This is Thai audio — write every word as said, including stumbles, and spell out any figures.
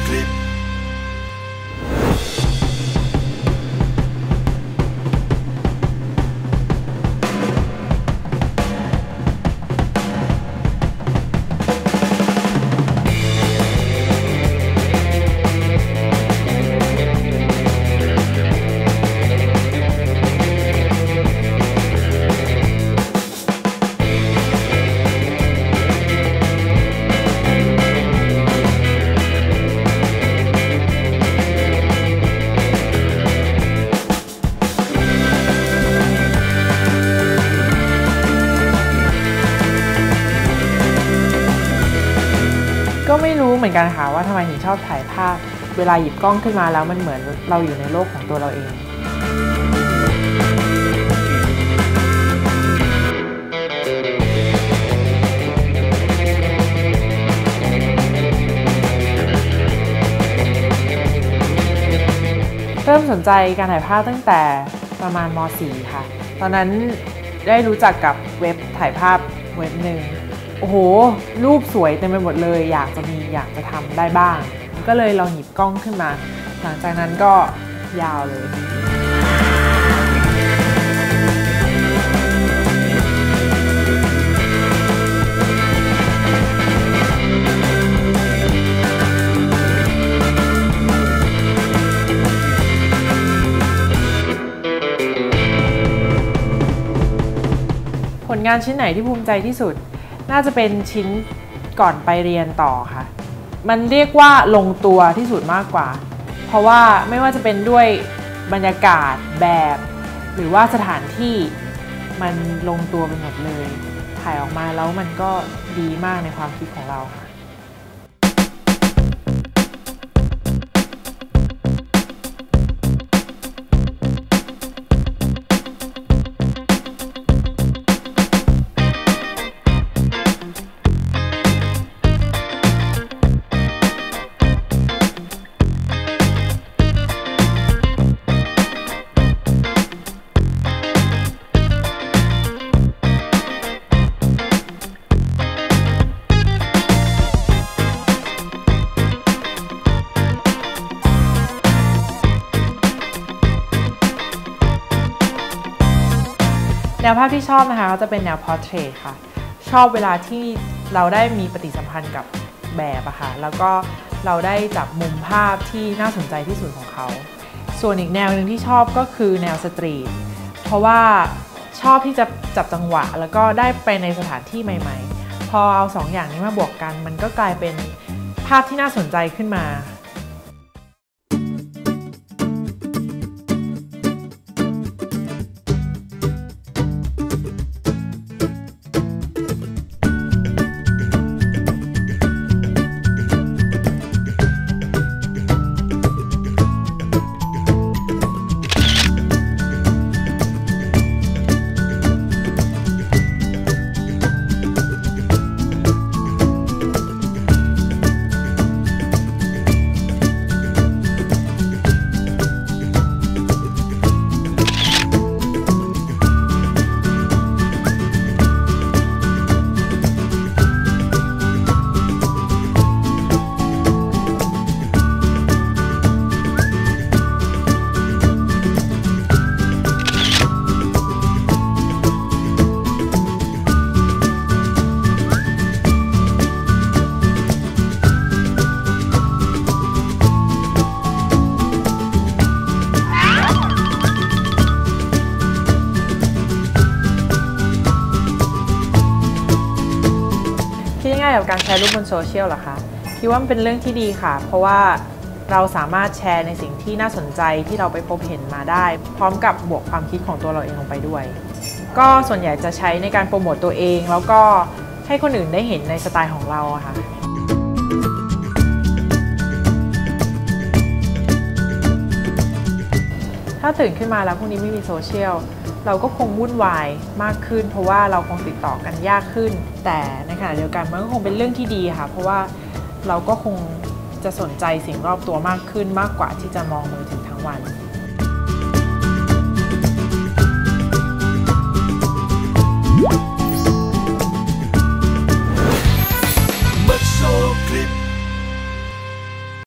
คลิปก็ไม่รู้เหมือนกันค่ะว่าทำไมถึงชอบถ่ายภาพเวลาหยิบกล้องขึ้นมาแล้วมันเหมือนเราอยู่ในโลกของตัวเราเองเริ่มสนใจการถ่ายภาพตั้งแต่ประมาณม.สี่ ค่ะตอนนั้นได้รู้จักกับเว็บถ่ายภาพเว็บหนึ่งโอ้โหรูปสวยเต็มไปหมดเลยอยากจะมีอยากจะทำได้บ้างก็เลยลองหยิบกล้องขึ้นมาหลังจากนั้นก็ยาวเลยผลงานชิ้นไหนที่ภูมิใจที่สุดน่าจะเป็นชิ้นก่อนไปเรียนต่อค่ะมันเรียกว่าลงตัวที่สุดมากกว่าเพราะว่าไม่ว่าจะเป็นด้วยบรรยากาศแบบหรือว่าสถานที่มันลงตัวไปหมดเลยถ่ายออกมาแล้วมันก็ดีมากในความคิดของเราค่ะแนวภาพที่ชอบนะคะก็จะเป็นแนว Portrait ค่ะชอบเวลาที่เราได้มีปฏิสัมพันธ์กับแบบอะค่ะแล้วก็เราได้จับมุมภาพที่น่าสนใจที่สุดของเขาส่วนอีกแนวหนึ่งที่ชอบก็คือแนวสตรีทเพราะว่าชอบที่จะจับจังหวะแล้วก็ได้ไปในสถานที่ใหม่ๆพอเอาสองอย่างนี้มาบวกกันมันก็กลายเป็นภาพที่น่าสนใจขึ้นมากับการแชร์รูปบนโซเชียลเหรอคะคิดว่ามันเป็นเรื่องที่ดีค่ะเพราะว่าเราสามารถแชร์ในสิ่งที่น่าสนใจที่เราไปพบเห็นมาได้พร้อมกับบวกความคิดของตัวเราเองลงไปด้วยก็ส่วนใหญ่จะใช้ในการโปรโมตตัวเองแล้วก็ให้คนอื่นได้เห็นในสไตล์ของเราอะค่ะถ้าตื่นขึ้นมาแล้วพรุ่งนี้ไม่มีโซเชียลเราก็คงวุ่นวายมากขึ้นเพราะว่าเราคงติดต่อกันยากขึ้นแต่ในขณะเดียวกันมันก็คงเป็นเรื่องที่ดีค่ะเพราะว่าเราก็คงจะสนใจสิ่งรอบตัวมากขึ้นมากกว่าที่จะมองมือถือทั้งวัน